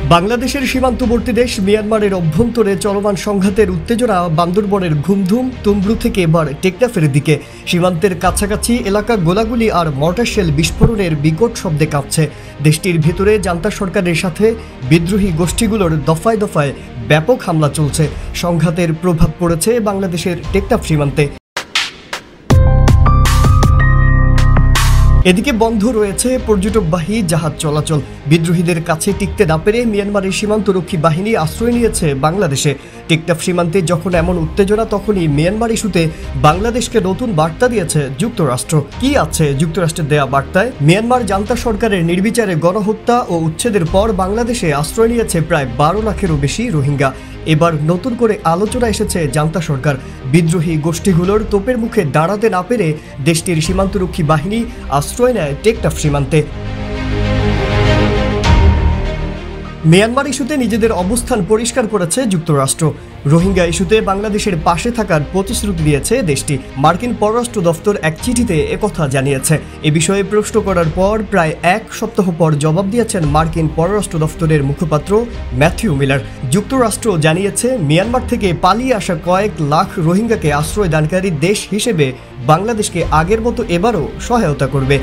বাংলাদেশের সীমান্তবর্তী দেশ মিয়ানমারের অভ্যন্তরে চলমান সংঘাতের উত্তেজনা বান্দরবনের ঘুমধুম তুমব্রু থেকে এবার টেকনাফের দিকে। সীমান্তের কাছাকাছি এলাকা গোলাগুলি আর মর্টার শেল বিস্ফোরণের বিকট শব্দে কাঁপছে। দেশটির ভেতরে জান্তা সরকারের সাথে বিদ্রোহী গোষ্ঠীগুলোর দফায় দফায় ব্যাপক হামলা চলছে। সংঘাতের প্রভাব পড়েছে বাংলাদেশের টেকনাফ সীমান্তে। এদিকে বন্ধ রয়েছে পর্যটকবাহী জাহাজ চলাচল। বিদ্রোহীদের কাছে টিকতে না পেরে মিয়ানমারের সীমান্তরক্ষী বাহিনী আশ্রয় নিয়েছে বাংলাদেশে। টেকনাফ সীমান্তে যখন এমন উত্তেজনা, তখনই মিয়ানমার ইস্যুতে বাংলাদেশকে নতুন বার্তা দিয়েছে যুক্তরাষ্ট্র। কি আছে যুক্তরাষ্ট্রের দেয়া বার্তায়? মিয়ানমার জান্তা সরকারের নির্বিচারে গণহত্যা ও উচ্ছেদের পর বাংলাদেশে আশ্রয় নিয়েছে প্রায় 12 লাখেরও বেশি রোহিঙ্গা। এবার নতুন করে আলোচনা এসেছে জান্তা সরকার। বিদ্রোহী গোষ্ঠীগুলোর তোপের মুখে দাঁড়াতে না পেরে দেশটির সীমান্তরক্ষী বাহিনী আশ্রয় নেয় টেকনাফ সীমান্তে। মিয়ানমার ইস্যুতে নিজেদের অবস্থান পরিষ্কার করেছে যুক্তরাষ্ট্র। রোহিঙ্গা ইস্যুতে বাংলাদেশের পাশে থাকার প্রতিশ্রুতি দিয়েছে দেশটি। মার্কিন পররাষ্ট্র দফতর এক চিঠিতে একথা জানিয়েছে। এ বিষয়ে প্রশ্ন করার পর প্রায় এক সপ্তাহ পর জবাব দিয়েছেন মার্কিন পররাষ্ট্র দফতরের মুখপাত্র ম্যাথিউ মিলার। যুক্তরাষ্ট্র জানিয়েছে, মিয়ানমার থেকে পালিয়ে আসা কয়েক লাখ রোহিঙ্গাকে আশ্রয় দানকারী দেশ হিসেবে বাংলাদেশকে আগের মতো এবারও সহায়তা করবে।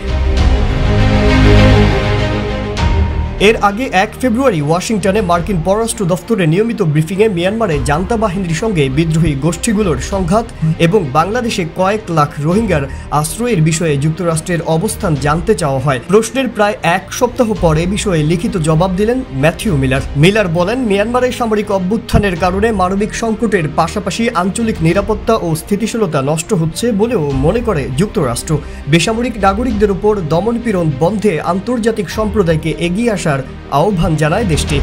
এর আগে 1 ফেব্রুয়ারি ওয়াশিংটনে মার্কিন পররাষ্ট্র দফতরের নিয়মিত ব্রিফিংয়ে মিয়ানমারে জান্তা বাহিনীর সঙ্গে বিদ্রোহী গোষ্ঠীগুলোর সংঘাত এবং বাংলাদেশে কয়েক লাখ রোহিঙ্গার আশ্রয়ের বিষয়ে যুক্তরাষ্ট্রের অবস্থান জানতে চাওয়া হয়। প্রশ্নের প্রায় এক সপ্তাহ পর এ বিষয়ে লিখিত জবাব দিলেন ম্যাথিউ মিলার। মিলার বলেন, মিয়ানমারের সামরিক অভ্যুত্থানের কারণে মানবিক সংকটের পাশাপাশি আঞ্চলিক নিরাপত্তা ও স্থিতিশীলতা নষ্ট হচ্ছে বলেও মনে করে যুক্তরাষ্ট্র। বেসামরিক নাগরিকদের উপর দমনপীড়ন বন্ধে আন্তর্জাতিক সম্প্রদায়কে এগিয়ে আসার আহ্বান জানায় দেশটি।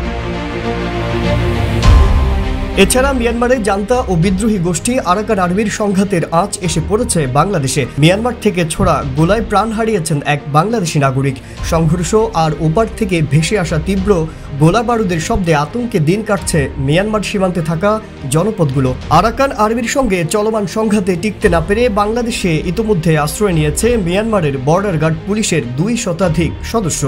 এছাড়া মিয়ানমারে জান্তা ও বিদ্রোহী গোষ্ঠী আরাকান আর্মির সংঘাতের আঁচ এসে পড়েছে বাংলাদেশে। মিয়ানমার থেকে ছোড়া গোলায় প্রাণ হারিয়েছেন এক বাংলাদেশি নাগরিক। সংঘর্ষ আর ওপার থেকে ভেসে আসা তীব্র গোলা বারুদের শব্দে আতঙ্কে দিন কাটছে মিয়ানমার সীমান্তে থাকা জনপদগুলো। আরাকান আর্মির সঙ্গে চলমান সংঘাতে টিকতে না পেরে বাংলাদেশে ইতোমধ্যে আশ্রয় নিয়েছে মিয়ানমারের বর্ডার গার্ড পুলিশের 2 শতাধিক সদস্য।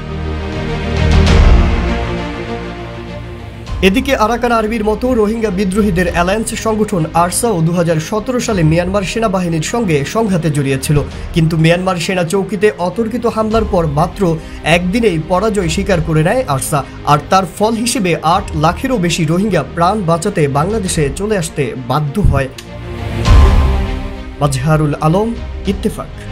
এদিকে আরাকান আর্মির মতো রোহিঙ্গা বিদ্রোহীদের অ্যালায়েন্স সংগঠন আরসাও 2017 সালে মিয়ানমার সেনাবাহিনীর সঙ্গে সংঘাতে জড়িয়েছিল। কিন্তু মিয়ানমার সেনা চৌকিতে অতর্কিত হামলার পর মাত্র একদিনেই পরাজয় স্বীকার করে নেয় আরসা। আর তার ফল হিসেবে 8 লাখেরও বেশি রোহিঙ্গা প্রাণ বাঁচাতে বাংলাদেশে চলে আসতে বাধ্য হয়। বাজহারুল আলম, ইত্তেফাক।